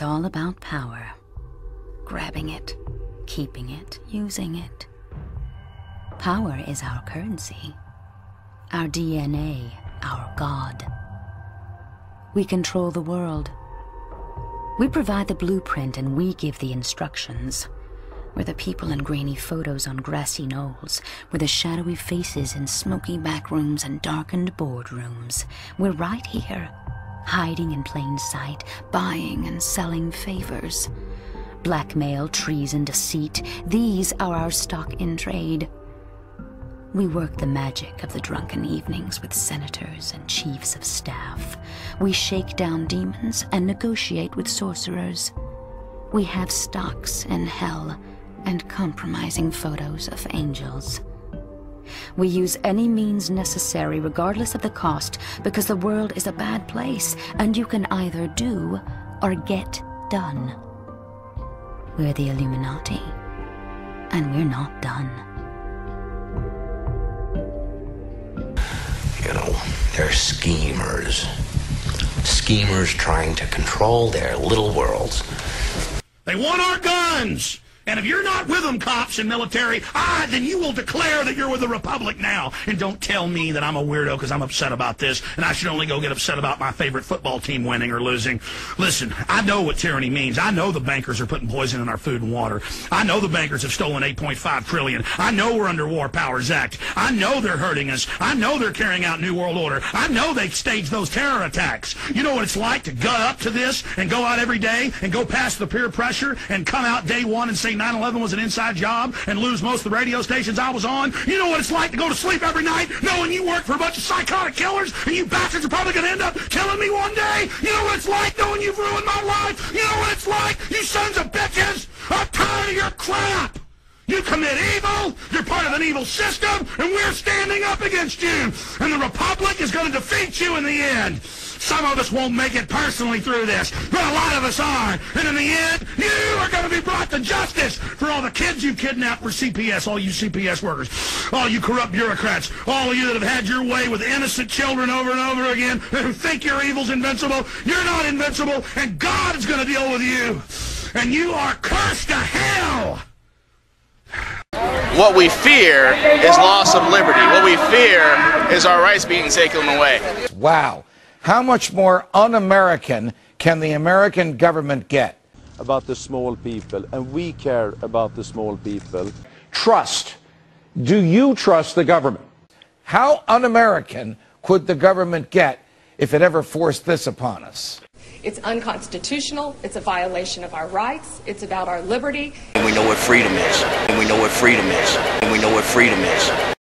It's all about power. Grabbing it, keeping it, using it. Power is our currency, our DNA, our God. We control the world. We provide the blueprint and we give the instructions. We're the people in grainy photos on grassy knolls. We're the shadowy faces in smoky back rooms and darkened boardrooms. We're right here, hiding in plain sight, buying and selling favors. Blackmail, treason, deceit, these are our stock in trade. We work the magic of the drunken evenings with senators and chiefs of staff. We shake down demons and negotiate with sorcerers. We have stocks in hell and compromising photos of angels. We use any means necessary regardless of the cost because the world is a bad place and you can either do or get done. We're the Illuminati, and we're not done. You know, they're schemers. Schemers trying to control their little worlds. They want our guns! And if you're not with them, cops and military, then you will declare that you're with the Republic now. And don't tell me that I'm a weirdo because I'm upset about this, and I should only go get upset about my favorite football team winning or losing. Listen, I know what tyranny means. I know the bankers are putting poison in our food and water. I know the bankers have stolen $8.5 trillion. I know we're under War Powers Act. I know they're hurting us. I know they're carrying out New World Order. I know they staged those terror attacks. You know what it's like to gut up to this and go out every day and go past the peer pressure and come out day one and say 9/11 was an inside job and lose most of the radio stations I was on? You know what it's like to go to sleep every night knowing you work for a bunch of psychotic killers and you bastards are probably going to end up killing me one day? You know what it's like knowing you've ruined my life? You know what it's like? You sons of bitches! I'm tired of your crap! You commit evil, you're part of an evil system, and we're standing up against you. And the Republic is going to defeat you in the end. Some of us won't make it personally through this, but a lot of us are. And in the end, you are going to be brought to justice for all the kids you kidnapped for CPS, all you CPS workers, all you corrupt bureaucrats, all of you that have had your way with innocent children over and over again, who think your evil's invincible. You're not invincible, and God is going to deal with you. And you are cursed to hell. What we fear is loss of liberty. What we fear is our rights being taken away. Wow. How much more un-American can the American government get? About the small people, and we care about the small people. Trust. Do you trust the government? How un-American could the government get if it ever forced this upon us? It's unconstitutional. It's a violation of our rights. It's about our liberty. And we know what freedom is. And we know what freedom is. And we know what freedom is.